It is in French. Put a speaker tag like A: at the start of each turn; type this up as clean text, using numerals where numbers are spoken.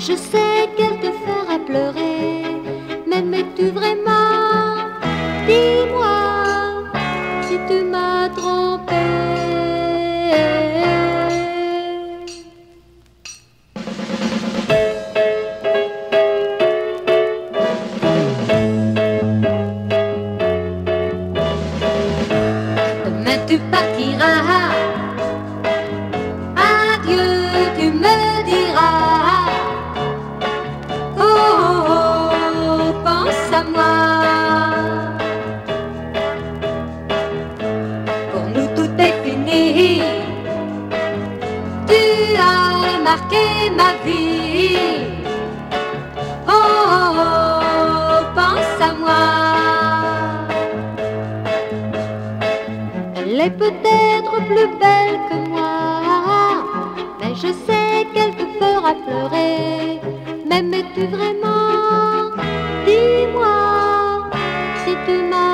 A: je sais qu'elle te fera pleurer. M'aimais-tu vraiment? Dis-moi si tu m'as trompé. Demain tu partiras, adieu tu me diras. Oh, oh, oh, pense à moi. Pour nous tout est fini. Tu as marqué ma vie. Oh, oh, oh, pense à moi. Elle est peut-être plus belle que moi, mais je sais qu'elle te fera pleurer. M'aimais-tu vraiment? Dis-moi si tu m'as